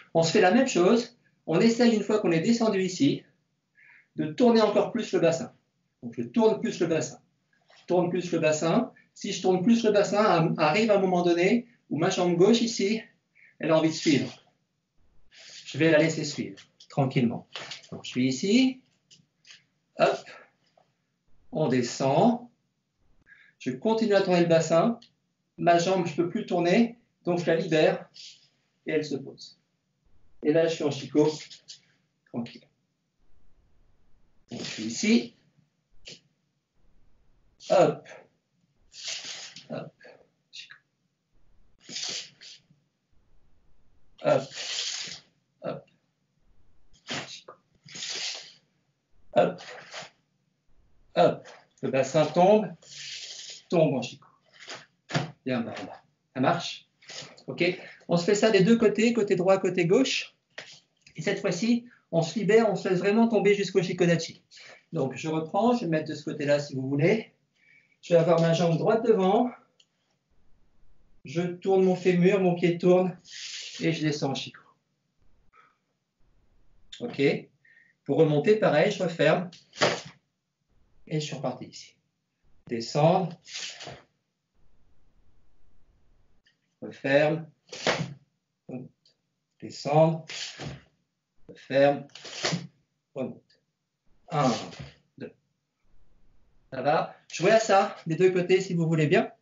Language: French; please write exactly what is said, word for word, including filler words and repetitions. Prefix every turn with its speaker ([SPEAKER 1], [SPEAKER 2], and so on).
[SPEAKER 1] On se fait la même chose. On essaye, une fois qu'on est descendu ici, de tourner encore plus le bassin. Donc je tourne plus le bassin. Je tourne plus le bassin. Si je tourne plus le bassin, arrive un moment donné où ma jambe gauche ici, elle a envie de suivre. Je vais la laisser suivre, tranquillement. Donc je suis ici. Hop. On descend. Je continue à tourner le bassin. Ma jambe, je ne peux plus tourner, donc je la libère et elle se pose. Et là, je suis en Chico, tranquille. Donc, je suis ici. Hop. Hop. Chico. Hop. Hop. Chico. Hop. Hop. Le bassin tombe. Tombe en Chico. Bien, ben, là. Ça marche? Ok. On se fait ça des deux côtés, côté droit, côté gauche. Et cette fois-ci, on se libère, on se laisse vraiment tomber jusqu'au Shikodachi. Donc, je reprends, je vais me mettre de ce côté-là si vous voulez. Je vais avoir ma jambe droite devant. Je tourne mon fémur, mon pied tourne et je descends en Chico. Ok. Pour remonter, pareil, je referme et je suis reparti ici. Descendre. Referme. Descendre. Referme. Remonte. Un, deux. Ça va? Jouez à ça des deux côtés si vous voulez bien.